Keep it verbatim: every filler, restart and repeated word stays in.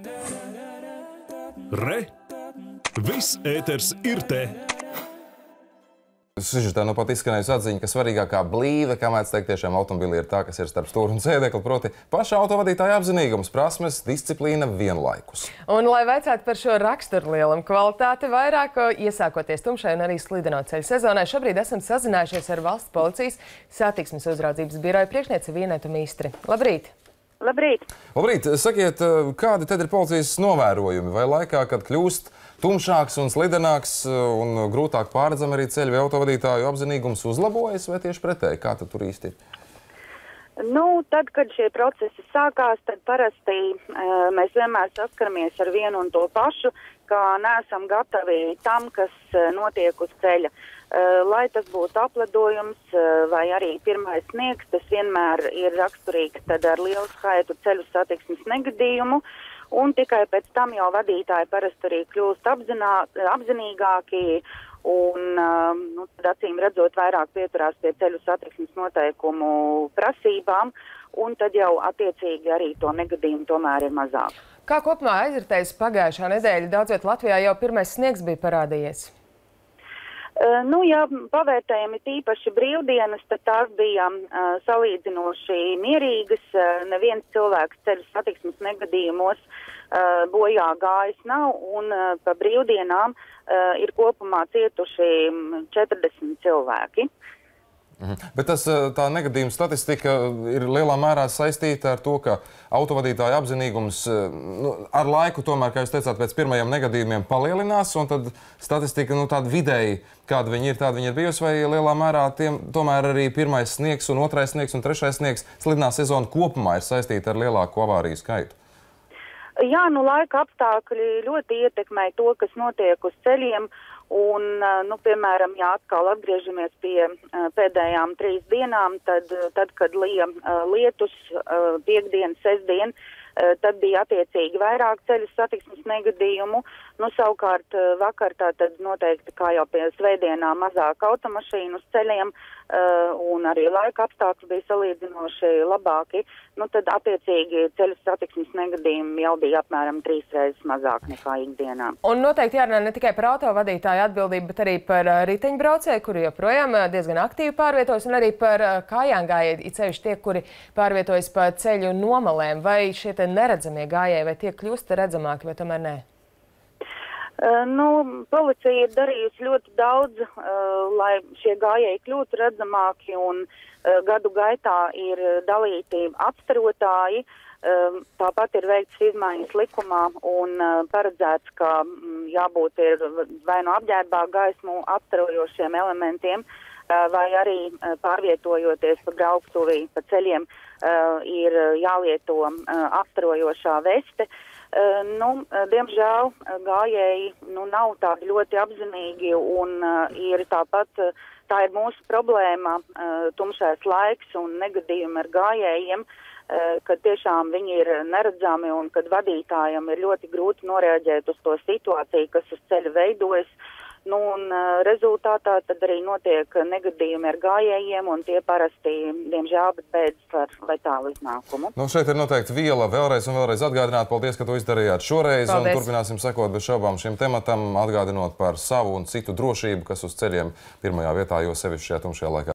Re! Viss ēters ir te! Sižetā nu pat izskanējusi atziņa, ka svarīgākā blīve, kā mēdz teikt, tiešām automobili ir tā, kas ir starp stūri un sēdekli, proti paša autovadītāja apzinīgums, prasmes, disciplīna vienlaikus. Un, lai veicētu par šo raksturlielumu kvalitāti vairāk, iesākoties tumšai un arī slideno ceļu sezonai, šobrīd esam sazinājušies ar Valsts policijas satiksmes uzraudzības biroja priekšnieci Vienetu Mistri. Labrīt! Labrīt! Labrīt! Sakiet, kādi tad ir policijas novērojumi? Vai laikā, kad kļūst tumšāks un slidenāks un grūtāk pārredzam arī ceļu vai autovadītāju apzinīgums uzlabojas, vai tieši pretēji? Kā tad tur īsti ir? Nu, tad, kad šie procesi sākās, tad parasti uh, mēs vienmēr saskaramies ar vienu un to pašu, kā neesam gatavi tam, kas uh, notiek uz ceļa. Uh, lai tas būtu apledojums uh, vai arī pirmais sniegs, tas vienmēr ir raksturīgs tad ar lielu skaitu ceļu satiksmes negadījumu. Un tikai pēc tam jau vadītāji parasti arī kļūst apzinā, apzinīgāki un, nu, tad acīm redzot, vairāk pieturās pie ceļu satiksmes noteikumu prasībām, un tad jau attiecīgi arī to negadījumu tomēr ir mazāk. Kā kopumā aizritējas pagājušā nedēļa? Daudz viet Latvijā jau pirmais sniegs bija parādījies. Uh, nu, ja pavērtējami tīpaši brīvdienas, tad tās bija uh, salīdzinoši mierīgas. Uh, neviens cilvēks ceļu satiksmes negadījumos uh, bojā gājis nav, un uh, pa brīvdienām uh, ir kopumā cietuši četrdesmit cilvēki. Mhm. Bet tas, tā negadījuma statistika ir lielā mērā saistīta ar to, ka autovadītāja apzinīgums nu, ar laiku tomēr, kā jūs teicāt, pēc pirmajiem negadījumiem palielinās, un tad statistika, nu, tāda vidēji, kāda viņi ir, tāda viņi ir bijusi, vai lielā mērā tiem, tomēr arī pirmais sniegs un otrais sniegs un trešais sniegs slidenā sezona kopumā ir saistīta ar lielāku avāriju skaitu? Jā, nu, laika apstākļi ļoti ietekmē to, kas notiek uz ceļiem. Un, nu, piemēram, ja atkal atgriežamies pie uh, pēdējām trīs dienām, tad, tad kad lija uh, lietus uh, piekdien, sestdien, uh, tad bija attiecīgi vairāk ceļu satiksmes negadījumu. Nu, savukārt uh, vakar tā tad noteikti, kā jau pie svētdienā, mazāk automašīnu uz ceļiem uh, un arī laika apstākļi bija salīdzinoši labāki. Nu, tad attiecīgi ceļu satiksmes negadījumi jau bija apmēram trīs reizes mazāk nekā ikdienā. Un noteikti jārunā ne tikai par autovadītāju atbildību, bet arī par riteņbraucēju, kuri joprojām diezgan aktīvi pārvietojas, un arī par kājām gājēji, it sevišķi tie, kuri pārvietojas pa ceļu nomalēm. Vai šie te neredzamie gājēji, vai tie kļūst redzamāki, vai tomēr nē? Uh, nu, policija ir darījusi ļoti daudz, uh, lai šie gājēji kļūtu redzamāki, un uh, gadu gaitā ir dalīti apstarotāji. Uh, tāpat ir veikts izmaiņas likumā un uh, paredzēts, ka mm, jābūt ir vai no apģērbā gaismu apstarojošiem elementiem, uh, vai arī uh, pārvietojoties pa brauktuvī, pa ceļiem, uh, ir jālieto uh, apstarojošā veste. Uh, nu, diemžēl gājēji nu, nav tādi ļoti apzinīgi, un uh, ir tāpat, uh, tā ir mūsu problēma, uh, tumšais laiks un negadījumi ar gājējiem, uh, kad tiešām viņi ir neredzami un kad vadītājam ir ļoti grūti noreaģēt uz to situāciju, kas uz ceļa veidojas. Nu, un uh, rezultātā tad arī notiek negadījumi ar gājējiem, un tie parasti, diemžēl, bet beidzas ar letālu iznākumu. Nu, šeit ir noteikti viela vēlreiz un vēlreiz atgādināt. Paldies, ka to izdarījāt šoreiz. Paldies. Un turpināsim sekot bez šaubām šim tematam, atgādinot par savu un citu drošību, kas uz ceļiem pirmajā vietā, jo sevišķi šajā tumšajā laikā.